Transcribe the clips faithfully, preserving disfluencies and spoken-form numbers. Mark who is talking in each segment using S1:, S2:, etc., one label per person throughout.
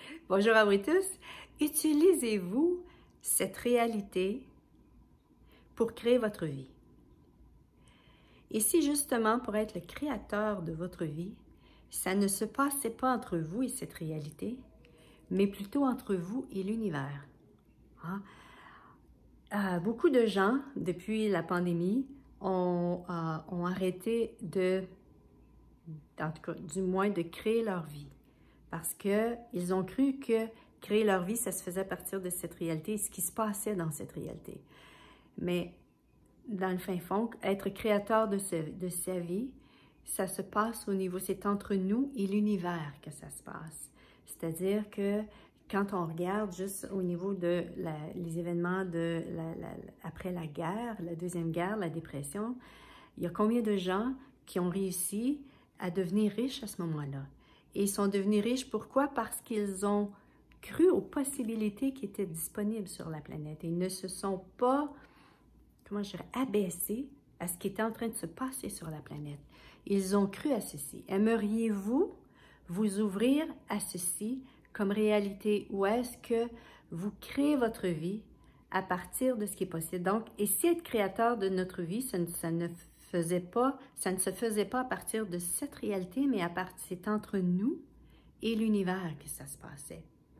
S1: Bonjour à vous tous. Utilisez-vous cette réalité pour créer votre vie? Et si justement, pour être le créateur de votre vie, ça ne se passait pas entre vous et cette réalité, mais plutôt entre vous et l'univers. Hein? Euh, beaucoup de gens, depuis la pandémie, ont, euh, ont arrêté de, en tout cas, du moins de créer leur vie. Parce qu'ils ont cru que créer leur vie, ça se faisait à partir de cette réalité et ce qui se passait dans cette réalité. Mais dans le fin fond, être créateur de, ce, de sa vie, ça se passe au niveau, c'est entre nous et l'univers que ça se passe. C'est-à-dire que quand on regarde juste au niveau de la, les événements de la, la, après la guerre, la Deuxième Guerre, la dépression, il y a combien de gens qui ont réussi à devenir riches à ce moment-là? Et ils sont devenus riches, pourquoi? Parce qu'ils ont cru aux possibilités qui étaient disponibles sur la planète. Et ils ne se sont pas, comment je dirais, abaissés à ce qui était en train de se passer sur la planète. Ils ont cru à ceci. Aimeriez-vous vous ouvrir à ceci comme réalité ou est-ce que vous créez votre vie à partir de ce qui est possible? Donc, et si être créateur de notre vie, ça ne, ça ne faisait pas, ça ne se faisait pas à partir de cette réalité, mais à partir, c'est entre nous et l'univers que ça se passait.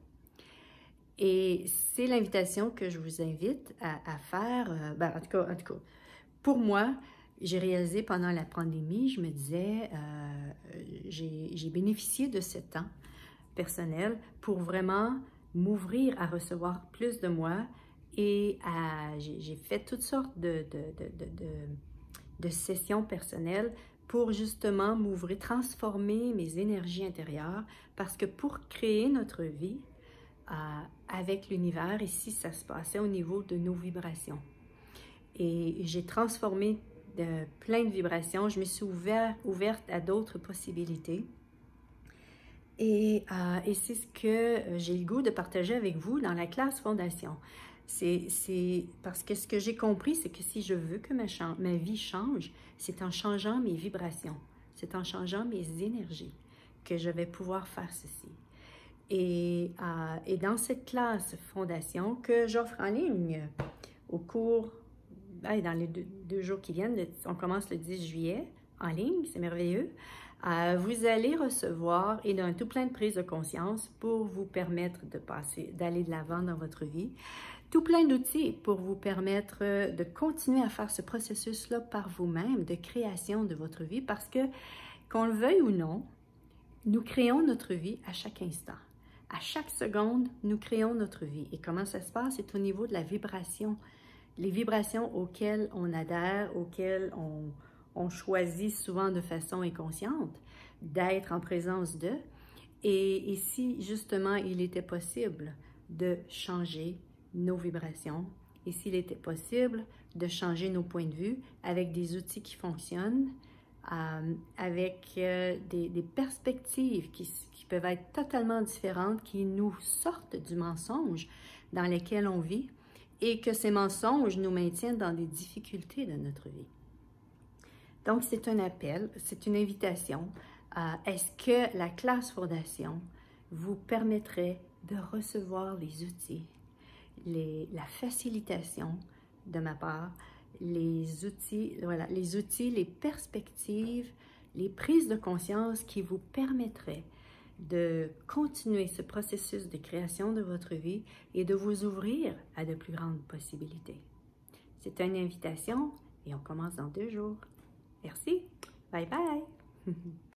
S1: Et c'est l'invitation que je vous invite à, à faire. Euh, ben, en tout cas, en tout cas, pour moi, j'ai réalisé pendant la pandémie, je me disais, euh, j'ai bénéficié de ce temps personnel pour vraiment m'ouvrir à recevoir plus de moi et j'ai fait toutes sortes de, de, de, de, de, de sessions personnelles pour justement m'ouvrir, transformer mes énergies intérieures parce que pour créer notre vie euh, avec l'univers, ici, ça se passait au niveau de nos vibrations. Et j'ai transformé de plein de vibrations, je me suis ouvert, ouverte à d'autres possibilités. Et, euh, et c'est ce que j'ai le goût de partager avec vous dans la classe Fondation. C'est parce que ce que j'ai compris, c'est que si je veux que ma, ma vie change, c'est en changeant mes vibrations, c'est en changeant mes énergies que je vais pouvoir faire ceci. Et, euh, et dans cette classe Fondation que j'offre en ligne au cours, ben, dans les deux, deux jours qui viennent, on commence le dix juillet en ligne, c'est merveilleux. Euh, vous allez recevoir et d'un tout plein de prises de conscience pour vous permettre de passer, d'aller de l'avant dans votre vie. Tout plein d'outils pour vous permettre de continuer à faire ce processus-là par vous-même, de création de votre vie, parce que, qu'on le veuille ou non, nous créons notre vie à chaque instant. À chaque seconde, nous créons notre vie. Et comment ça se passe? C'est au niveau de la vibration. Les vibrations auxquelles on adhère, auxquelles on... on choisit souvent de façon inconsciente d'être en présence d'eux. Et, et si justement il était possible de changer nos vibrations, et s'il était possible de changer nos points de vue avec des outils qui fonctionnent, euh, avec euh, des, des perspectives qui, qui peuvent être totalement différentes, qui nous sortent du mensonge dans lequel on vit, et que ces mensonges nous maintiennent dans des difficultés de notre vie. Donc, c'est un appel, c'est une invitation. Euh, Est-ce que la classe Fondation vous permettrait de recevoir les outils, les, la facilitation de ma part, les outils, voilà, les outils, les perspectives, les prises de conscience qui vous permettraient de continuer ce processus de création de votre vie et de vous ouvrir à de plus grandes possibilités. C'est une invitation et on commence dans deux jours. Merci. Bye bye.